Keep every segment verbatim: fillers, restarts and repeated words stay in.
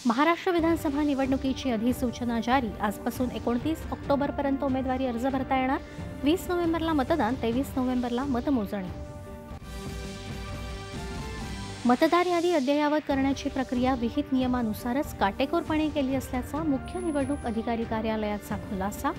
महाराष्ट्र विधानसभा निवडणुकीची अधिसूचना जारी। आजपासून एकोणतीस ऑक्टोबरपर्यंत उमेदवारी अर्ज भरता येणार। वीस नोव्हेंबरला मतदान, तेवीस नोव्हेंबरला मतमोजणी। मतदार यादी अद्ययावत करण्याची प्रक्रिया विहित नियमानुसारच काटेकोरपणे केली असल्याचा मुख्य निवडणूक अधिकारी कार्यालयाचा खुलासा।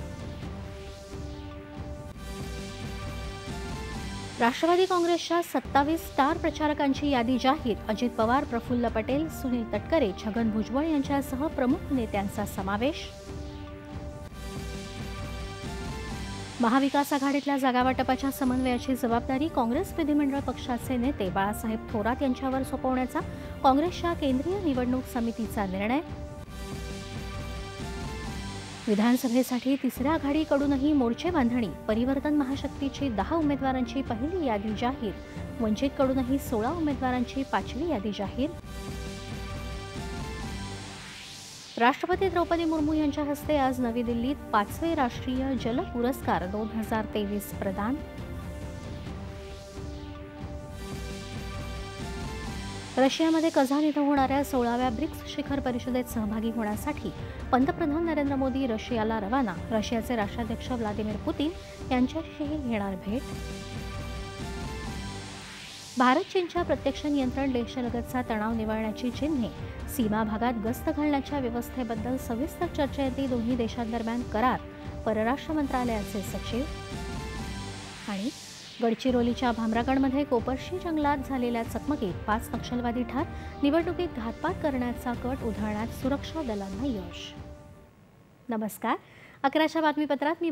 राष्ट्रवादी काँग्रेसच्या सत्तावीस स्टार प्रचारकांची यादी जाहीर। अजित पवार, प्रफुल्ल पटेल, सुनील तटकरे, छगन भुजबळ यांच्यासह प्रमुख नेत्यांचा समावेश। महाविकास आघाडीतल्या जागावाटपाच्या समन्वयाची जबाबदारी काँग्रेस विधिमंडळ पक्षाचे नेते बाळासाहेब थोरात यांच्यावर सोपवण्याचा काँग्रेसच्या केंद्रीय निवडणूक समितीचा निर्णय। विधानसभेसाठी तिसऱ्या आघाडीकडूनही मोर्चे बांधणी। परिवर्तन महाशक्तीची दहा उमेदवारांची पहिली यादी जाहीर। वंचितकडूनही सोळा उमेदवारांची पाचवी यादी जाहीर। राष्ट्रपती द्रौपदी मुर्मू यांच्या हस्ते आज नवी दिल्लीत पाचवे राष्ट्रीय जल पुरस्कार दोन हजार तेवीस प्रदान। रशियामध्ये कझान इथं होणाऱ्या सोळाव्या ब्रिक्स शिखर परिषदेत सहभागी होण्यासाठी पंतप्रधान नरेंद्र मोदी रशियाला रवाना। रशियाचे राष्ट्राध्यक्ष व्लादिमीर पुतीन यांच्याशीही घेणार भेट। भारत चीनच्या प्रत्यक्ष नियंत्रण रेषेलगतचा तणाव निवळण्याची चिन्हे। सीमा भागात गस्त घालण्याच्या व्यवस्थेबद्दल सविस्तर चर्चेअंती दोन्ही देशांदरम्यान करार। परराष्ट्र मंत्रालयाचे सचिव। आणि गडचिरोलीच्या भामरागडमध्ये कोपरशी जंगलात झालेल्या चकमकीत पाच नक्षलवादी ठार। निवडणुकीत घातपात करण्याचा कट उधळण्यात सुरक्षा दलांना यश। नमस्कार, अकराच्या बातमीपत्रात मी